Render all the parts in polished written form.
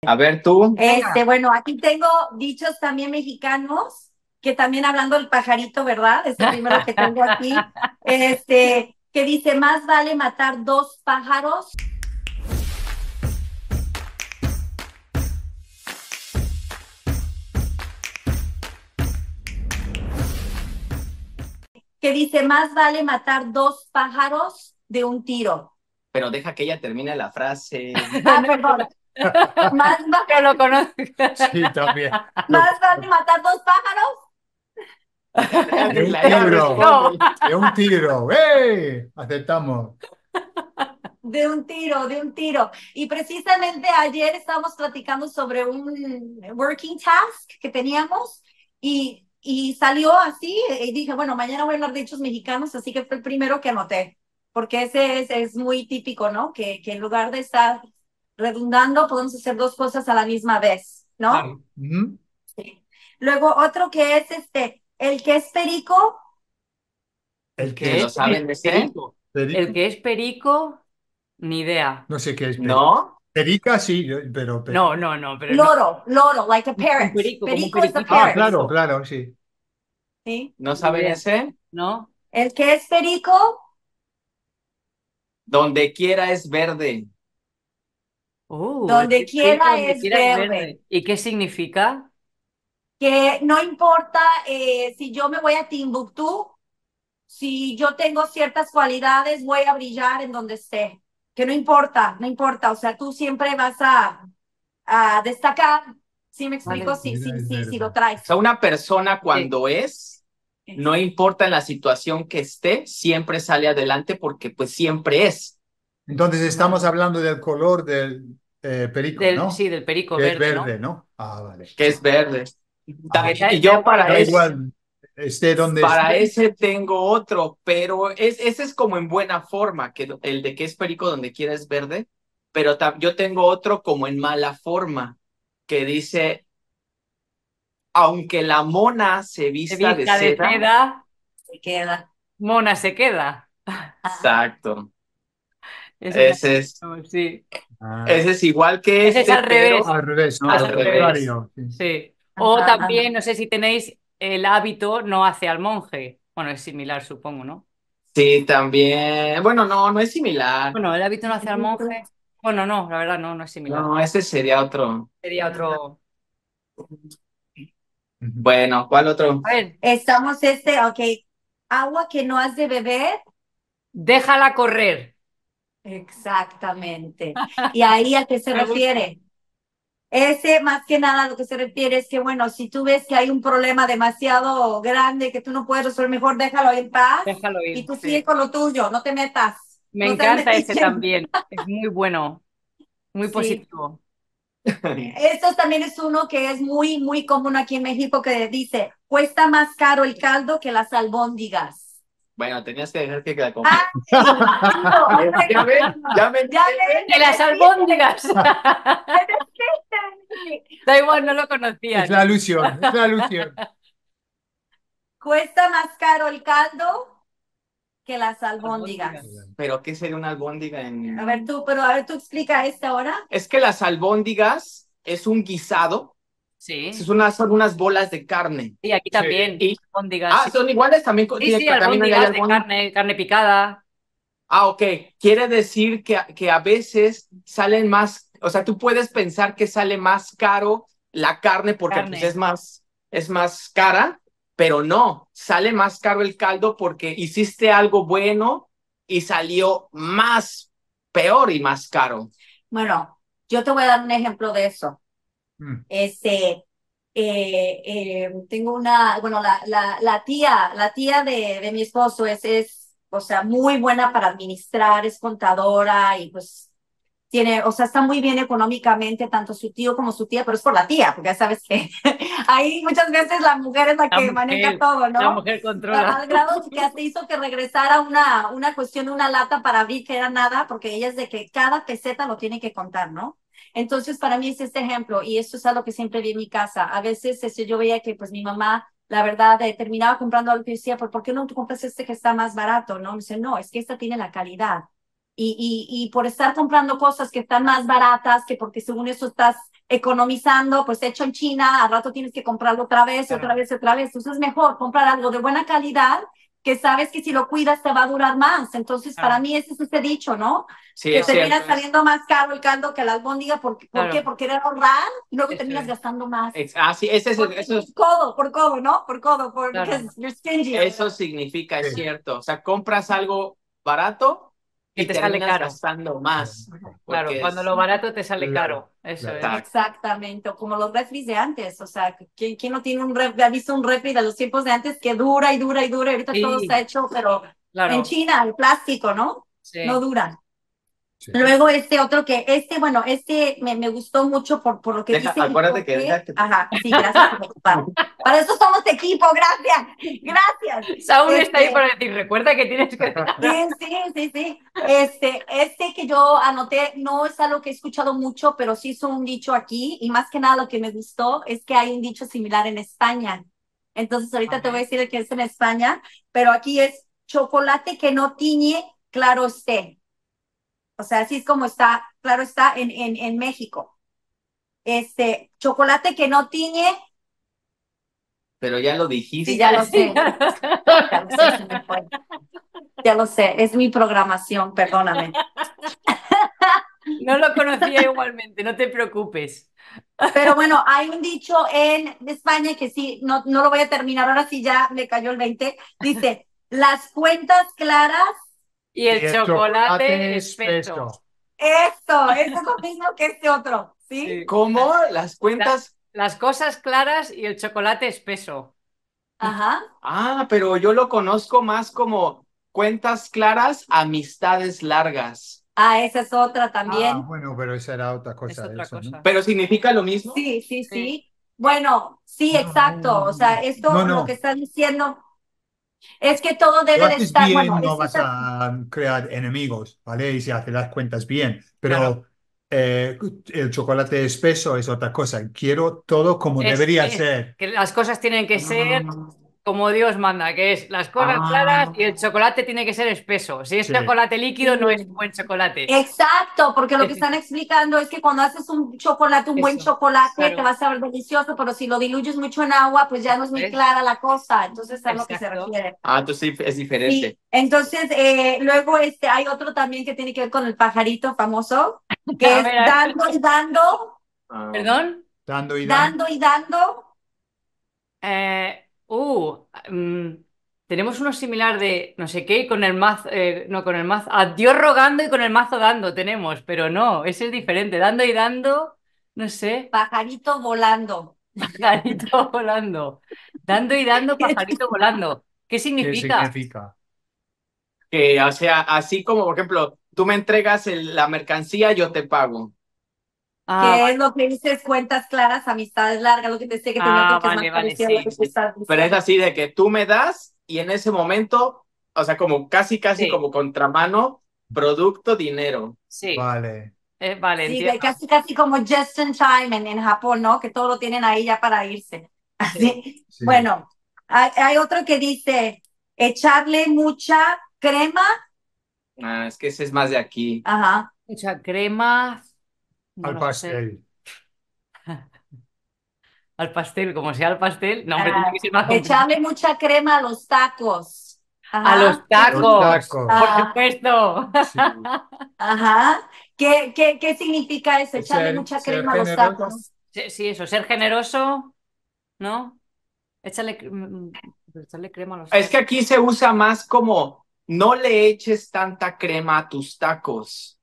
A ver tú. Bueno, aquí tengo dichos también mexicanos, que también hablando del pajarito, ¿verdad? Es el primero que tengo aquí. Que dice, más vale matar dos pájaros. Que dice, más vale matar dos pájaros de un tiro. Pero deja que ella termine la frase. Perdón. Más, Yo lo conozco. Sí, también. más vale matar dos pájaros De un Ella tiro. responde. De un tiro. ¡Eh! Aceptamos. de un tiro, de un tiro. Y precisamente ayer estábamos platicando sobre un working task que teníamos y salió así y dije, bueno, mañana voy a hablar de hechos mexicanos, así que fue el primero que anoté, porque ese es muy típico, ¿no? Que en lugar de estar redundando, podemos hacer dos cosas a la misma vez, ¿no? Claro. Sí. Luego otro que es el que es perico. El ¿Qué que ¿Se lo es es saben ese? perico? perico. El que es perico, ni idea. No sé qué es perico. ¿No? Perica, sí, pero. No, no, no, pero no. Loro, like a Un parrot. perico, como un Perico is a periquito. Ah, parrot. claro, claro, sí. ¿Sí? ¿No Ni saben idea. ese? ¿No? El que es perico, Donde quiera es verde. El donde que es perico quiera donde es quiera es verde. verde. ¿Y qué significa? Que no importa si yo me voy a Timbuktu, si yo tengo ciertas cualidades, voy a brillar en donde esté. Que no importa, no importa. O sea, tú siempre vas a destacar. ¿Sí me explico? Vale. Sí, sí, Es sí, sí, lo verde. O sea, traes. una persona Sí. cuando no importa en la situación que esté, siempre sale adelante porque pues siempre es. Entonces estamos hablando del color del perico, ¿no? Sí, del perico Que es verde, ¿no? verde, ¿no? Ah, vale. Que es verde. Ah, Y Da yo igual la da igual, esté donde para esté. ese tengo otro, pero ese es como en buena forma, que el de que es perico donde quiera es verde, pero yo tengo otro como en mala forma, que dice, aunque la mona se se vista de vista de seda, seda, Se queda. mona se queda. Ajá. exacto, Ese ese es, también, sí. Ah, ese es igual que Ese es al pero revés. al revés, ¿no? Es al Lo al revés. revés. contrario. Sí. Sí. O Ajá, ajá. también, no sé si tenéis el hábito no hace al monje. Bueno, es similar, supongo, ¿no? Sí, también, bueno, no es similar, Bueno, el hábito no hace al monje. Bueno, no, la verdad no, no es similar. no, ese sería otro. Sería otro. Ujú. Bueno, ¿cuál otro? A ver, Estamos ok. Agua que no has de beber. déjala correr. Exactamente. ¿Y ahí a qué se Me gusta. refiere? Ese, más que nada, a lo que se refiere es que, bueno, si tú ves que hay un problema demasiado grande que tú no puedes resolver, mejor déjalo en paz Déjalo y ir, tú sigue sí. con lo tuyo, no te metas, Me no seas encanta ese metiche. también. Es muy bueno, muy Sí. positivo. Esto también es uno que es muy, muy común aquí en México que dice, cuesta más caro el caldo que las albóndigas. Bueno, tenías que dejar que la ¡Ay, lindo! Ya ven, ya me Ya entienden. ven, ¡De las albóndigas! Da igual, no lo Es conocían. la alusión, es la alusión. cuesta más caro el caldo que las albóndigas. Albóndigas. Pero ¿qué sería una albóndiga en...? A ver, tú explica esta ahora. Es que las albóndigas es un guisado, Sí, son unas bolas de carne. sí, aquí Sí. también. Y, Albóndigas, sí. son iguales, también, Sí, sí, también hay albóndigas de albóndigas. carne, carne picada. Ok. Quiere decir que a veces salen más, o sea, tú puedes pensar que sale más caro la carne porque pues Carne. es más cara, pero no, sale más caro el caldo porque hiciste algo bueno y salió más peor y más caro. Bueno, yo te voy a dar un ejemplo de eso. Mm. Tengo bueno, la tía de mi esposo o sea, muy buena para administrar, es contadora y pues tiene, o sea, está muy bien económicamente, tanto su tío como su tía, pero es por la tía, porque ya sabes que ahí muchas veces la mujer es la que maneja todo, La ¿no? mujer controla. Al grado que hasta hizo que regresara una cuestión, una lata para abrir que era nada, porque ella es de que cada peseta lo tiene que contar, ¿no? Entonces, para mí es este ejemplo, y esto es algo que siempre vi en mi casa. A veces yo veía que pues mi mamá, la verdad, terminaba comprando algo que decía, ¿por qué no tú compras este que está más barato? No, me dice, no, es que esta tiene la calidad. y por estar comprando cosas que están más baratas, que porque según eso estás economizando, pues hecho en China, al rato tienes que comprarlo otra vez, otra vez, otra vez. Entonces es mejor comprar algo de buena calidad que sabes que si lo cuidas te va a durar más. Entonces, para mí ese es este dicho, ¿no? Sí, que es termina cierto. saliendo más caro el caldo que la albóndiga. ¿Por qué? Por querer ahorrar y luego terminas gastando más. Sí, ese es por codo, ¿no? Por codo, because you're stingy. Eso significa, es cierto. O sea, compras algo barato que y te sale terminas caro. gastando más. Claro, cuando lo barato te sale caro. Eso es. Exactamente, como los refris de antes. O sea, ¿quién no tiene ha visto un refri de los tiempos de antes que dura y dura y dura? Ahorita todo está hecho, pero en China, el plástico, ¿no? Sí. No dura. Sí. Luego otro bueno, me gustó mucho por lo que dice. Acuérdate que Ajá, sí, gracias por ocupar. Para eso somos equipo, gracias. Gracias. Saúl está ahí para decir, recuerda que tienes que... Sí. Que yo anoté no es algo que he escuchado mucho, pero sí es un dicho aquí, y más que nada lo que me gustó es que hay un dicho similar en España. Entonces ahorita te voy a decir el que es en España, pero aquí es chocolate que no tiñe, claro esté. O sea, así es como está, claro está en México. Chocolate que no tiñe. Pero ya lo dijiste. Sí, ya lo sé. Ya lo sé, se me fue. Ya lo sé, es mi programación, perdóname. No lo conocía igualmente, no te preocupes. Pero bueno, hay un dicho en España que sí, no lo voy a terminar, ahora sí ya me cayó el 20. Dice, las cuentas claras. Y el chocolate espeso. Eso es lo mismo que este otro, ¿sí? ¿Cómo? Las cuentas. Las cosas claras y el chocolate espeso. Ajá. Pero yo lo conozco más como cuentas claras, amistades largas. Esa es otra también. Bueno, pero esa era otra cosa. Es otra cosa. ¿no? ¿Pero significa lo mismo? Sí. Bueno, sí, exacto. O sea, lo que estás diciendo es que todo debe de estar. Bien, Bueno, no vas a crear enemigos, ¿vale? Y si haces las cuentas bien, pero Claro. El chocolate espeso es otra cosa. Quiero todo como debería ser. Que las cosas tienen que ser como Dios manda, que es las cosas claras y el chocolate tiene que ser espeso. Si es chocolate líquido, no es buen chocolate. Exacto, porque lo que están explicando es que cuando haces un chocolate, un buen chocolate, te va a saber delicioso, pero si lo diluyes mucho en agua, pues ya no es muy clara la cosa. Entonces, a lo que se refiere. Entonces es diferente. Sí. Entonces, luego hay otro también que tiene que ver con el pajarito famoso, que es dando y dando. ¿Perdón? Dando y dando. Dando y dando. Tenemos uno similar de no sé qué con el mazo, no con el mazo, a Dios rogando y con el mazo dando tenemos, pero no, ese es diferente, dando y dando, no sé. Pajarito volando. Pajarito volando. Dando y dando, pajarito volando. ¿Qué significa? ¿Qué significa? Que, o sea, así como, por ejemplo, tú me entregas la mercancía, yo te pago. Que es lo que dices, cuentas claras, amistades largas, lo que te sé que tenía otro que es más parecido a lo que tú estás diciendo. Pero es así de que tú me das y en ese momento, o sea, como casi como contramano, producto, dinero. Sí. Vale. Vale, sí, entiendo. casi como just in time en Japón, ¿no? Que todo lo tienen ahí ya para irse. Así. Sí. Bueno, hay otro que dice, echarle mucha crema. Es que ese es más de aquí. Ajá. Mucha crema. No al pastel. Al pastel, como sea al pastel. No, hombre, tiene que ser más echarle mucha crema a los tacos. Ajá. A los tacos. Los tacos. Por supuesto. Sí. Ajá. ¿Qué significa eso? Echarle mucha crema a los tacos. Sí, eso, ser generoso, ¿no? Echarle crema a los tacos. Es que aquí se usa más como no le eches tanta crema a tus tacos.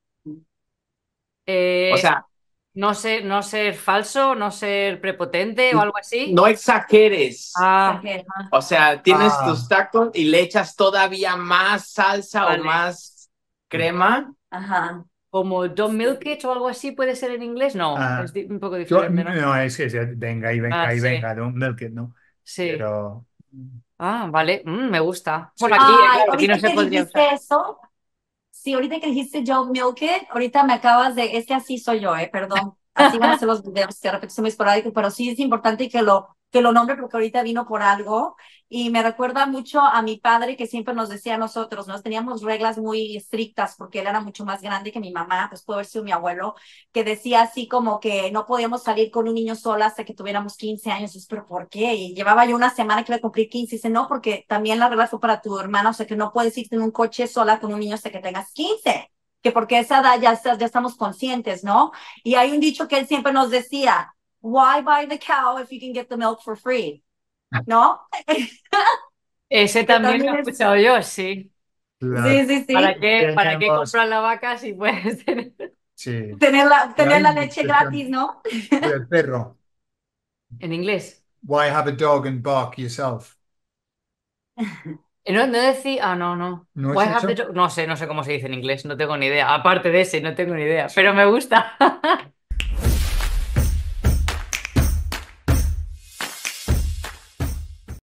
O sea, no ser falso, no ser prepotente o algo así. No exageres. Exagera. O sea, tienes tus tacos y le echas todavía más salsa o más crema. Ajá. Como Don't Milk It o algo así, ¿puede ser en inglés? No, es un poco diferente, ¿no? No, es que venga y venga, Don't Milk It, ¿no? Sí. Pero... vale, me gusta. Bueno, aquí no se podría usar. Eso, sí, ahorita que dijiste Don't Milk It, ahorita me acabas es que así soy yo, perdón. Así van a ser los videos, de repente son muy esporádicos, pero sí es importante que lo que lo nombre porque ahorita vino por algo. Y me recuerda mucho a mi padre que siempre nos decía a nosotros, nos teníamos reglas muy estrictas porque él era mucho más grande que mi mamá, pues puede haber sido mi abuelo, que decía así como que no podíamos salir con un niño sola hasta que tuviéramos 15 años. Y yo, pero ¿por qué? Y llevaba yo una semana que iba a cumplir 15 y dice, no, porque también la regla fue para tu hermana, o sea que no puedes irte en un coche sola con un niño hasta que tengas 15, que porque esa edad ya estamos conscientes, ¿no? Y hay un dicho que él siempre nos decía, why buy the cow if you can get the milk for free? ¿No? Ese Que también lo también he es, escuchado yo, sí. sí, Claro. sí, ¿Para sí, qué Tenemos, comprar la vaca si puedes tener? sí. tener Hay la una leche gratis, expresión ¿no? del perro. En inglés. Why have a dog and bark yourself? No, no decía. Ah, no, no. ¿No es Why have the eso? no sé cómo se dice en inglés, no tengo ni idea. Aparte de ese, no tengo ni idea, pero me gusta.